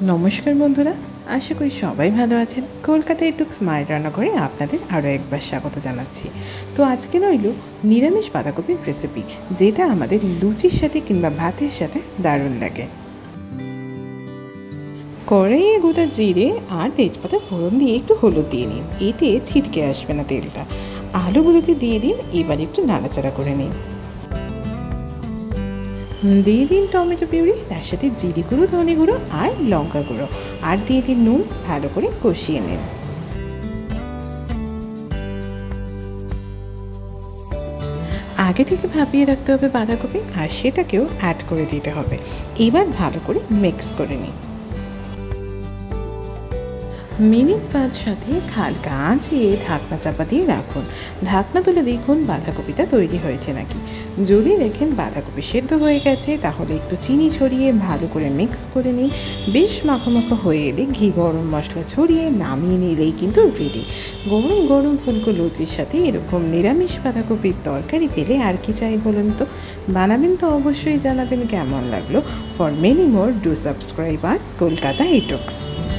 নমস্কার বন্ধুরা, আশা করি সবাই ভালো আছেন। কলকাতা ইটুক্স মায়ের রান্নাঘরে আপনাদের আরও একবার স্বাগত জানাচ্ছি। তো আজকে রইল নিরামিষ বাঁধাকপির রেসিপি, যেটা আমাদের লুচির সাথে কিংবা ভাতের সাথে দারুণ লাগে। কড়াইয়ে গোটা জিরে আর তেজপাতা ফোড়ন দিয়ে একটু হলুদ দিয়ে নিন, এতে ছিটকে আসবে না তেলটা। আলুগুলোকে দিয়ে দিন, এবার একটু নাড়াচাড়া করে নিন। দিয়ে দিন টমেটো পিউরি, তার সাথে জিরে গুঁড়ো, ধনে গুঁড়ো আর লঙ্কা গুঁড়ো, আর দিয়ে দিন নুন। ভালো করে কষিয়ে নিন। আগে থেকে ভাপিয়ে রাখতে হবে বাঁধাকপি, আর সেটাকেও অ্যাড করে দিতে হবে। এবার ভালো করে মিক্স করে নিন। মিনিট 5 সাথে হালকা আঁচে ঢাকনা চাপা দিয়ে রাখুন। ঢাকনা তুলে দেখুন বাঁধাকপিটা তৈরি হয়েছে নাকি। যদি দেখেন বাঁধাকপি সেদ্ধ হয়ে গেছে, তাহলে একটু চিনি ছড়িয়ে ভালো করে মিক্স করে নিন। বেশ মাখো মাখো হয়ে এলে ঘি গরম মশলা ছড়িয়ে নামিয়ে নিলেই কিন্তু রেডি। গরম গরম ফুলকো লুচির সাথে এরকম নিরামিষ বাঁধাকপির তরকারি পেলে আর কি চাই বলুন তো। বানাবেন তো অবশ্যই জানাবেন কেমন লাগলো। For many more do subscribe us Kolkata ইটুক্স।